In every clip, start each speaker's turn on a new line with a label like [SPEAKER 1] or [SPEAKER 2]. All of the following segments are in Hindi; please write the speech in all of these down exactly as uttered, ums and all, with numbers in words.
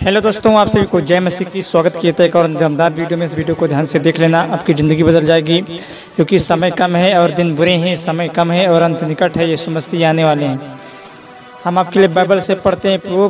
[SPEAKER 1] हेलो दोस्तों, आप सभी को जय मसीह की स्वागत किया था एक और दमदार वीडियो में। इस वीडियो को ध्यान से देख लेना, आपकी ज़िंदगी बदल जाएगी, क्योंकि समय कम है और दिन बुरे हैं। समय कम है और अंत निकट है। यीशु मसीह आने वाले हैं। हम आपके लिए बाइबल से पढ़ते हैं। वो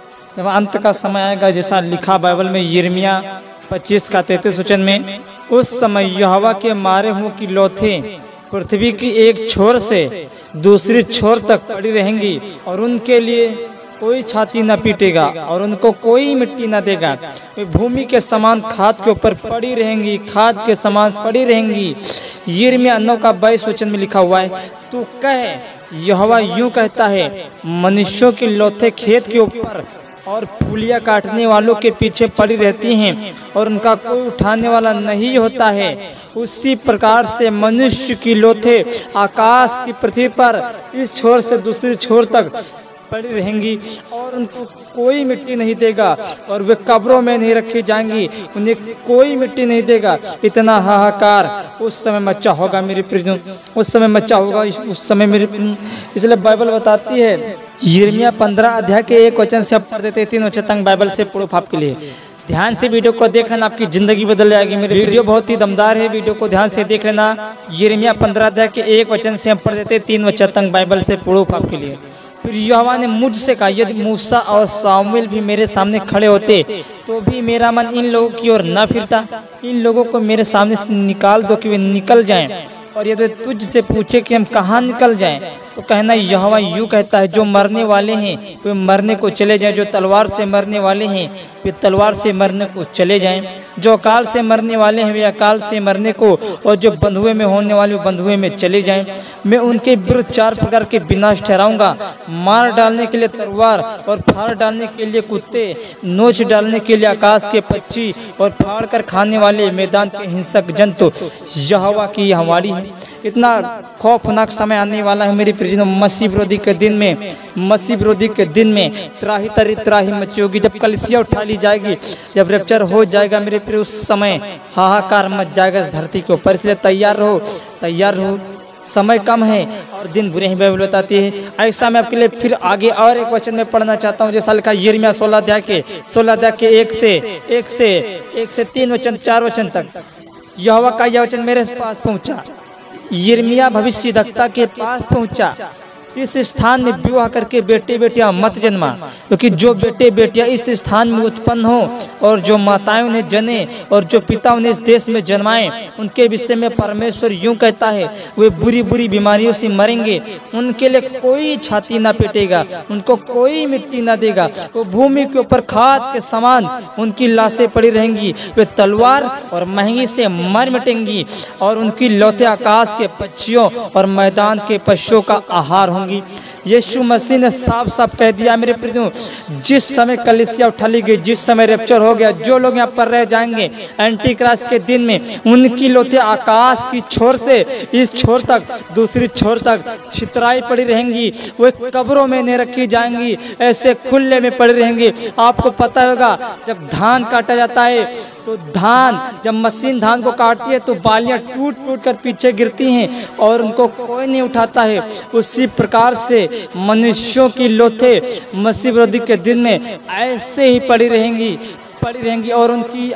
[SPEAKER 1] जब अंत का समय आएगा, जैसा लिखा बाइबल में यिर्मयाह पच्चीस का तैंतीस वचन में, उस समय यहोवा के मारे हुओं की लौथें पृथ्वी की एक छोर से दूसरी छोर तक पड़ी रहेंगी और उनके लिए कोई छाती न पीटेगा और उनको कोई मिट्टी न देगा। वे भूमि के समान खाद के ऊपर पड़ी रहेंगी, खाद के समान पड़ी रहेंगी। यिर्मयाह नौ का बाईस वचन में लिखा हुआ है, तू कह, यहोवा यूं कहता है, मनुष्यों की लौथें खेत के ऊपर और फूलियाँ काटने वालों के पीछे पड़ी रहती हैं और उनका कोई उठाने वाला नहीं होता है। उसी प्रकार से मनुष्य की लौथें आकाश की पृथ्वी पर इस छोर से दूसरी छोर तक पड़ी रहेंगी और उनको कोई मिट्टी नहीं देगा और वे कब्रों में नहीं रखी जाएंगी, उन्हें कोई मिट्टी नहीं देगा। इतना हाहाकार उस समय मचा होगा मेरे प्रियजनों, उस समय मचा होगा उस समय मेरे। इसलिए बाइबल बताती है, यिर्मयाह पंद्रह अध्याय के एक वचन से आप पढ़ देते तीन वचन तक बाइबल से प्रूफ आपके लिए। ध्यान से वीडियो को देखना, आपकी जिंदगी बदल जाएगी। मेरी वीडियो बहुत ही दमदार है, वीडियो को ध्यान से देख लेना। यिर्मयाह पंद्रह अध्याय के एक वचन से हम पढ़ देते तीन वचन तक बाइबल से प्रूफ आपके लिए। फिर यहोवा ने मुझसे कहा, यदि मूसा और सामुएल भी मेरे सामने खड़े होते तो भी मेरा मन इन लोगों की ओर न फिरता। इन लोगों को मेरे सामने से निकाल दो कि वे निकल जाएं, और यदि तुझ से पूछे कि हम कहाँ निकल जाएं, तो कहना, यहोवा यूं कहता है, जो मरने वाले हैं वे मरने को चले जाएं, जो तलवार से मरने वाले हैं वे तलवार से मरने को चले जाएं, जो अकाल से मरने वाले हैं वे अकाल से मरने को, और जो बंधुए में होने वाले वो बंधुए में चले जाएं। मैं उनके विरुद्ध चार प्रकार के विनाश ठहराऊंगा, मार डालने के लिए तलवार और फाड़ डालने के लिए कुत्ते, नोच डालने के लिए आकाश के पक्षी और फाड़ कर खाने वाले मैदान के हिंसक जंतु। यहोवा की हमारी है। इतना खौफनाक समय आने वाला है मेरी प्रियजनों। मसीह विरोधी के दिन में, मसीह विरोधी के दिन में त्राही तरी त्राही मची होगी। जब कलीसिया उठा ली जाएगी, जब रैप्चर हो जाएगा मेरे प्रिय, उस समय हाहाकार मच जाएगा इस धरती के ऊपर। इसलिए तैयार रहो, तैयार रहो। समय कम है और दिन बुरे ही बाइबल बताती है। ऐसा मैं आपके लिए फिर आगे और एक वचन में पढ़ना चाहता हूँ, जैसा लिखा यिर्मयाह सोलह अध्याय के सोलह अध्याय के एक से एक से एक से तीन वचन चार वचन तक। यहोवा का यह वचन मेरे पास पहुंचा, यिर्मयाह भविष्यद्वक्ता के पास पहुंचा, इस स्थान में विवाह करके बेटे बेटियां मत जन्मा, क्योंकि जो बेटे बेटियां इस स्थान में उत्पन्न हो और जो माताएं उन्हें जने और जो पिता उन्हें इस देश में जन्माएं, उनके विषय में परमेश्वर यूं कहता है, वे बुरी बुरी बीमारियों से मरेंगे, उनके लिए कोई छाती ना पीटेगा, उनको कोई मिट्टी ना देगा, वो भूमि के ऊपर खाद के समान उनकी लाशें पड़ी रहेंगी, वे तलवार और महंगी से मर मिटेंगी और उनकी लौथें आकाश के पक्षियों और मैदान के पशुओं का आहार होंगी। यीशु मसीह ने साफ साफ कह दिया मेरे प्रियो, जिस समय कलीसिया उठा ली गई, जिस समय रैप्चर हो गया, जो लोग यहाँ पर रह जाएंगे एंटी क्राइस्ट के दिन में, उनकी लौथें आकाश की छोर से इस छोर तक दूसरी छोर तक छितराई पड़ी रहेंगी। वे कब्रों में नहीं रखी जाएंगी, ऐसे खुले में पड़ी रहेंगी। आपको पता होगा, जब धान काटा जाता है तो धान, जब मशीन धान को काटती है तो बालियां टूट टूट कर पीछे गिरती हैं और उनको कोई नहीं उठाता है। उसी प्रकार से मनुष्यों की लौथें मसीह विरोधी के दिन में ऐसे ही पड़ी रहेंगी पड़ी रहेंगी और उनकी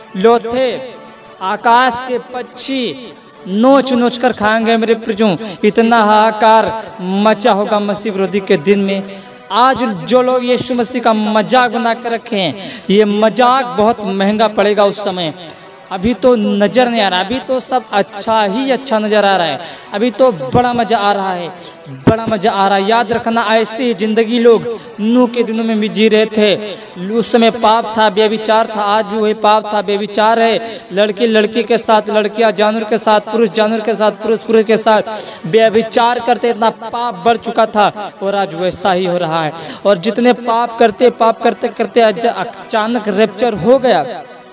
[SPEAKER 1] लौथें आकाश के पक्षी नोच नोच कर खाएंगे मेरे प्रियों। इतना हाहाकार मचा होगा मसीह विरोधी के दिन में। आज जो लोग यीशु मसीह का मजाक बना कर रखे हैं, ये मजाक बहुत महंगा पड़ेगा उस समय। अभी तो नजर नहीं आ रहा, अभी तो सब अच्छा ही अच्छा नजर आ रहा है, अभी तो बड़ा मजा आ रहा है, बड़ा मजा आ रहा है। याद रखना, ऐसी ही जिंदगी लोग नूह के दिनों में भी जी रहे थे। उस समय पाप था, बेविचार था, आज भी वही पाप था, बेविचार है। लड़की लड़की के साथ, लड़कियां जानवर के साथ, पुरुष जानवर के साथ, पुरुष पुरुष के साथ बेविचार करते, इतना पाप बढ़ चुका था और आज वैसा ही हो रहा है। और जितने पाप करते पाप करते करते अचानक रैप्चर हो गया,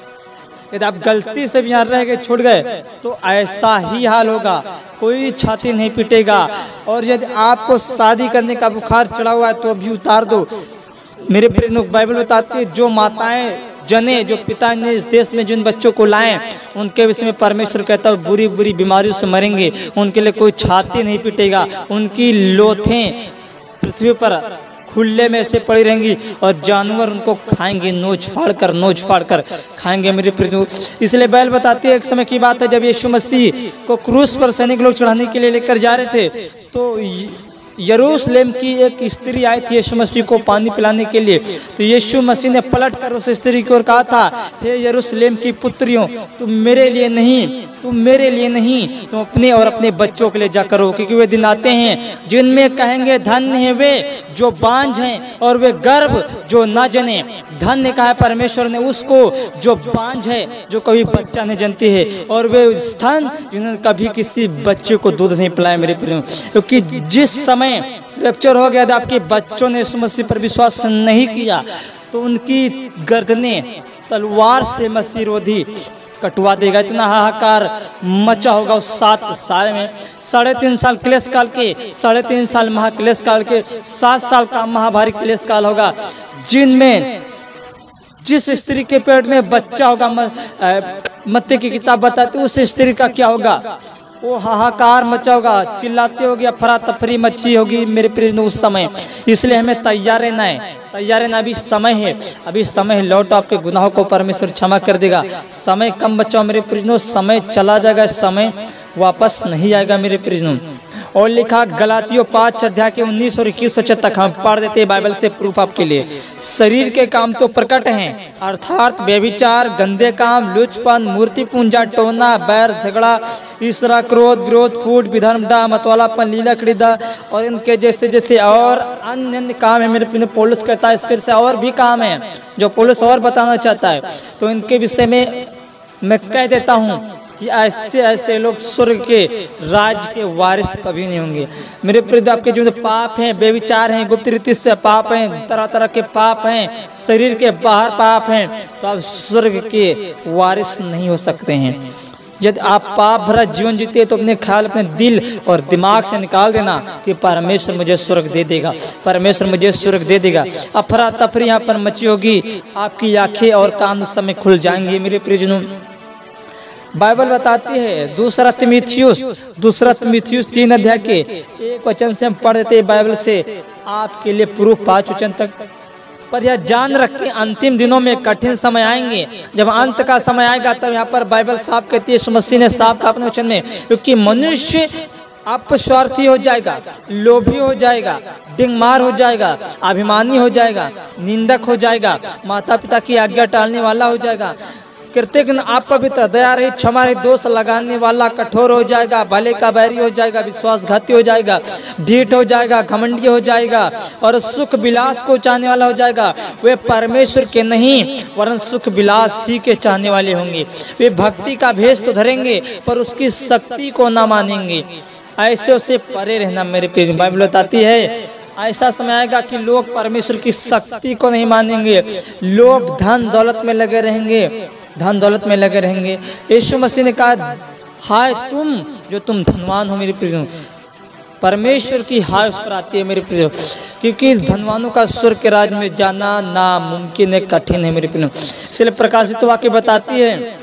[SPEAKER 1] यदि आप गलती से भी यहाँ रह गए, छूट गए, तो ऐसा ही हाल होगा, कोई छाती नहीं पीटेगा। और यदि आपको शादी करने का बुखार चढ़ा हुआ है तो अभी उतार दो। मेरे प्रिय, बाइबल बताती है, जो माताएं जने, जो पिता ने इस देश में जिन बच्चों को लाए, उनके विषय में परमेश्वर कहता है बुरी बुरी बीमारियों से मरेंगे, उनके लिए कोई छाती नहीं पीटेगा, उनकी लौथें पृथ्वी पर खुले में ऐसे पड़ी रहेंगी और जानवर उनको खाएंगे, नोच फाड़ कर नोच फाड़ कर खाएंगे मेरे प्रिय। इसलिए बाइबल बताती है एक समय की बात है जब यीशु मसीह को क्रूस पर सैनिक लोग चढ़ाने के लिए लेकर जा रहे थे तो यरूशलेम की एक स्त्री आई थी यीशु मसीह को पानी पिलाने के लिए। तो यीशु मसीह ने पलट कर उस स्त्री की ओर कहा था, हे यरूशलेम की पुत्रियों, तुम मेरे लिए नहीं तुम मेरे लिए नहीं तुम अपने और अपने बच्चों के लिए जा करो, क्योंकि वे दिन आते हैं जिनमें कहेंगे धन्य है वे जो बांझ हैं और वे गर्भ जो न जने। धन्य कहा है परमेश्वर ने उसको जो बांझ है, जो कभी बच्चा नहीं जनती है, और वे स्तन जिन्होंने कभी किसी बच्चे को दूध नहीं पिलाया मेरे प्रिय। क्योंकि जिस समय रैप्चर हो गया था आपके बच्चों ने यीशु मसीह पर विश्वास नहीं किया तो उनकी गर्दनें तलवार से मसीह विरोधी कटवा देगा। इतना हाहाकार मचा होगा उस सात साल में। साढ़े तीन साल क्लेश काल के साढ़े तीन साल महाक्लेश काल के सात साल का महाभारी क्लेश काल होगा, जिनमें जिस स्त्री के पेट में बच्चा होगा, मत्ती की किताब बताती उस स्त्री का क्या होगा, वो हाहाकार मचा होगा, चिल्लाते होगी, अफरा तफरी मची होगी मेरे प्रिय उस समय। इसलिए हमें तैयार रहना है, तैयार रहना। अभी समय है, अभी समय है, लौटो, आपके गुनाहों को परमेश्वर क्षमा कर देगा। समय कम बचाओ मेरे प्रिय, समय चला जाएगा, समय वापस नहीं आएगा मेरे प्रिय। और लिखा गलातियों पाँच अध्याय के उन्नीस और इक्कीस वचन तक हम पढ़ देते हैं बाइबल से प्रूफ आपके लिए। शरीर के काम तो प्रकट हैं, अर्थात व्यभिचार, गंदे काम, लुचपन, मूर्ति पूजा, टोना, बैर, झगड़ा, ईर्ष्या, क्रोध, विरोध, फूट, विधर्म, डाह, मतवालापन, लीला क्रीड़ा और इनके जैसे जैसे और अन्य अन्य काम है मेरे प्रिय। पौलुस कहता है इसके से और भी काम है जो पौलुस और बताना चाहता है। तो इनके विषय में मैं कह देता हूँ कि ऐसे ऐसे लोग स्वर्ग के राज के वारिस कभी नहीं होंगे मेरे प्रिय। आपके जो पाप हैं, बेविचार हैं, गुप्त रीति से पाप हैं, तरह तरह के पाप हैं, शरीर के बाहर पाप हैं, तो आप स्वर्ग के वारिस नहीं हो सकते हैं। यदि आप पाप भरा जीवन जीते तो अपने ख्याल अपने दिल और दिमाग से निकाल देना कि परमेश्वर मुझे स्वर्ग दे देगा, परमेश्वर मुझे स्वर्ग दे देगा। अफरा तफरी यहाँ पर मची होगी, आपकी आंखें और कान उस समय खुल जाएंगे मेरे प्रियजनों। बाइबल बताती है दूसरा तिमुथियुस दूसरा तिमुथियुस तीन अध्याय के एक वचन से हम पढ़ देते हैं बाइबल से आपके लिए प्रूफ पांच वचन तक। पर यह जान रखें अंतिम दिनों में कठिन समय आएंगे। जब अंत का समय आएगा तब यहाँ पर बाइबल साफ कहती है, यीशु मसीह ने साफ कहा अपने वचन में, क्योंकि मनुष्य अपस्वार्थी हो जाएगा, लोभी हो जाएगा, डिंगमार हो जाएगा, अभिमानी हो जाएगा, निंदक हो जाएगा, माता पिता की आज्ञा टालने वाला हो जाएगा, कृतज्ञ, आप पवित्र, दया रहित, क्षमा रहित, दोष लगाने वाला, कठोर हो जाएगा, भले का बैरी हो जाएगा, विश्वासघाती हो जाएगा, ढीठ हो जाएगा, घमंडी हो जाएगा और सुख विलास को चाहने वाला हो जाएगा। वे परमेश्वर के नहीं वरन सुख विलास ही के चाहने वाले होंगे। वे भक्ति का भेष तो धरेंगे पर उसकी शक्ति को न मानेंगे। ऐसे उसे परे रहना मेरे प्रिय। बाइबल बताती है ऐसा समय आएगा कि लोग परमेश्वर की शक्ति को नहीं मानेंगे, लोग धन दौलत में लगे रहेंगे, धन दौलत में लगे रहेंगे। यीशु मसीह ने कहा, हाय तुम जो तुम धनवान हो मेरे प्रिय। परमेश्वर की हाय उस पर आती है मेरे प्रिय, क्योंकि धनवानों का स्वर्ग के राज में जाना नामुमकिन है, कठिन है मेरे प्रिय। इसलिए प्रकाशित वाक्य बताती है,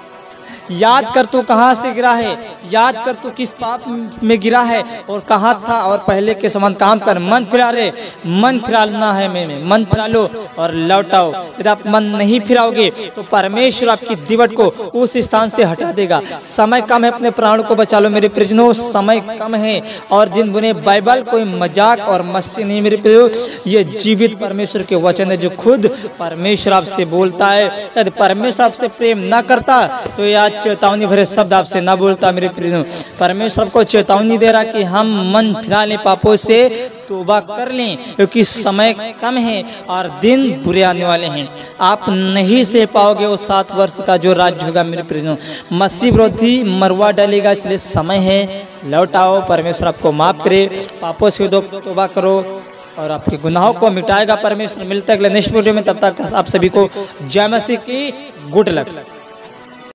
[SPEAKER 1] याद कर तू कहाँ से गिरा है, याद कर तू किस पाप में गिरा है और कहाँ था, और पहले के समान काम कर, मन फिरा रे, मन फिराना है में मन फिरा लो और लौटाओ। यदि आप मन नहीं फिराओगे तो परमेश्वर आपकी दिवट को उस स्थान से हटा देगा। समय कम है, अपने प्राणों को बचा लो मेरे प्रियजनों, समय कम है। और जिन बुने बाइबल कोई मजाक और मस्ती नहीं मेरे प्रियो, ये जीवित परमेश्वर के वचन है जो खुद परमेश्वर आपसे बोलता है। यदि परमेश्वर आपसे प्रेम न करता तो ये चेतावनी भरे शब्द आपसे ना बोलता मेरे प्रिय। परमेश्वर को चेतावनी दे रहा कि हम मन फिरा लें, पापों से तौबा कर लें, क्योंकि समय कम है और दिन बुरे आने वाले हैं। आप नहीं सह पाओगे वो सात वर्ष का जो राज्य होगा मेरे प्रिय। मसीह विरोधी मरवा डालेगा, इसलिए समय है, लौट आओ, परमेश्वर आपको माफ करे, पापों से तौबा करो और आपके गुनाहों को मिटाएगा परमेश्वर। मिलता है अगले नेक्स्ट वीडियो में, तब तक आप सभी को जय मसीह की गुड लक।